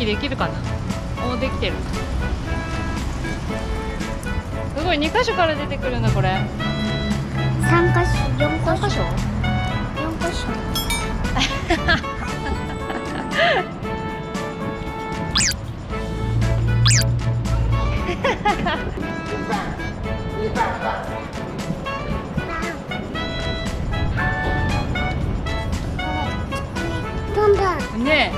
息できるかな。お、できてる。すごい、2箇所から出てくるんだこれ。 3箇所、4 3箇所？ 4箇所。飛んだ。 ね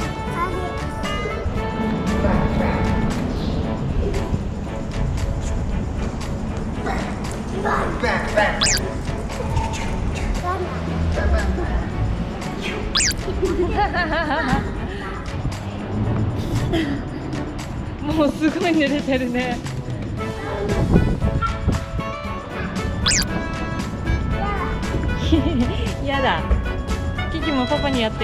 え。もうすごい濡れてるね。やだ。キキもパパにやって。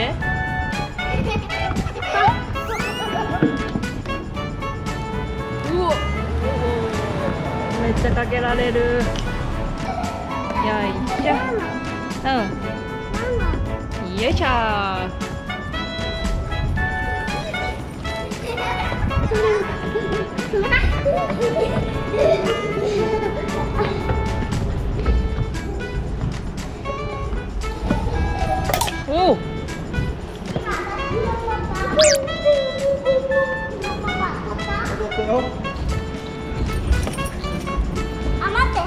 うお。めっちゃかけられる。よいしょ。うん。よいしょ。おお。 あ、待って。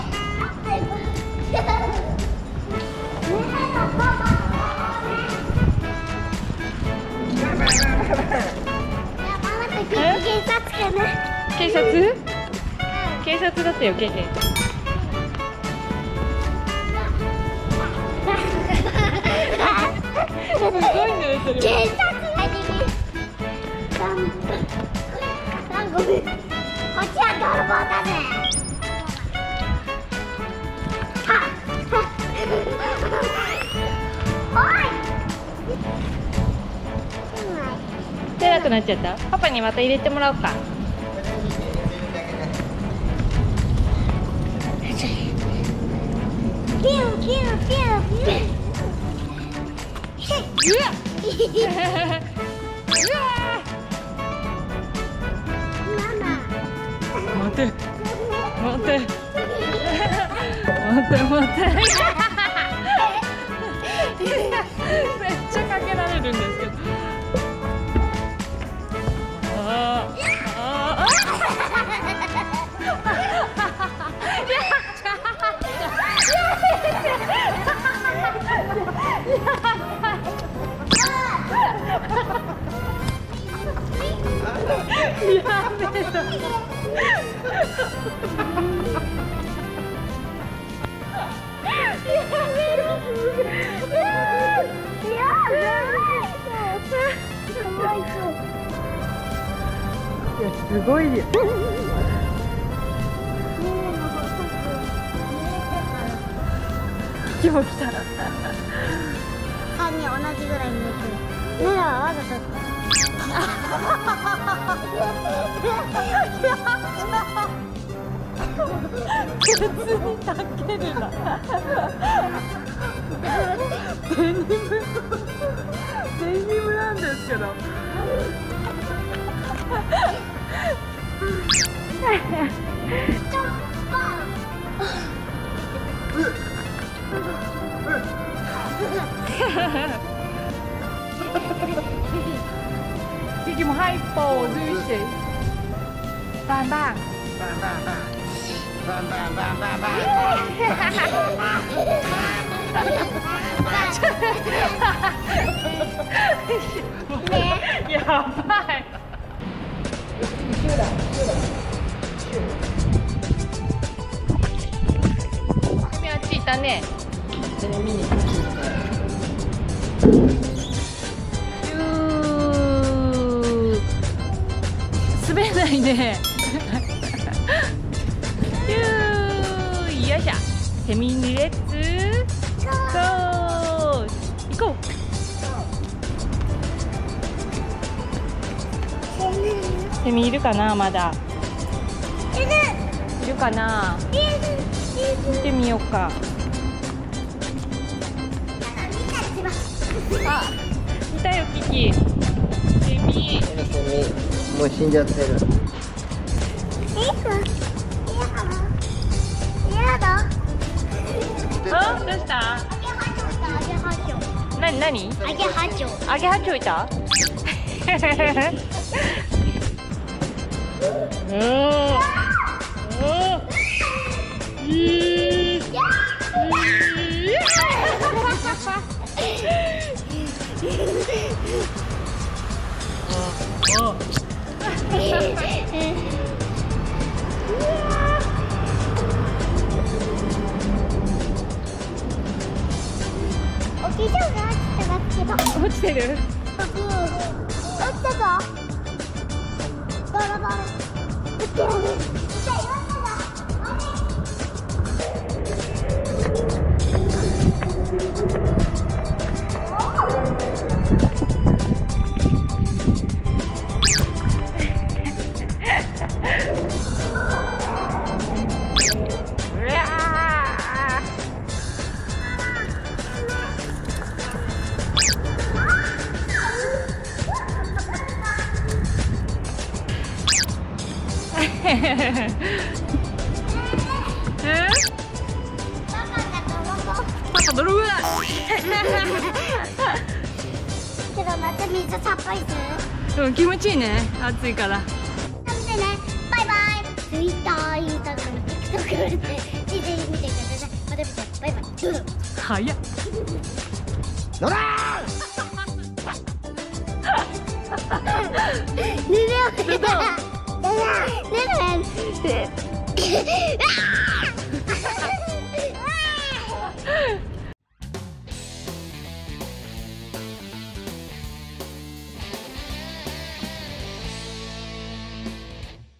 警察かな。 警察？警察だったよ、ケケ。すごい濡れてる。 警察が逃げ。ごめん。こっちは泥棒だぜ。 出なくなっちゃった。パパにまた入れてもらおうか。 ピューピューピューピュー。 うわ待て待て待て待て。めっちゃかけられるんですけど。すごいよ。キも来た。 3人同じぐらい見えてる。目はわざと。 別にたけるな。デニムなんですけど。Kiki mau hypo dulu sih. Bang bang. Bang bang bang. Bang bang bang bang bang. Ya bye. 君あっちいたね。滑らないね。よいしょ。セミにレッツゴー。行こう。セミいるかな、まだ。いるかな。見てみようか。あ、いたよキキ。セミ。 もう死んじゃってる。 やだ。 あ、どうした？なになに？ アゲハチョウ。 アゲハチョウいた？ お化粧が落ちてますけど。 落ちてる？ 落ちたぞ。ドロドロ。落ちてる。 パパ泥棒だ。 けど夏水さっぱりする。 うん、気持ちいいね。暑いから。 なのでね、バイバイ。Twitter、Instagram、TikTok でぜひ見てください。また見て、バイバイ。 早っ。 のらねねねねねねねね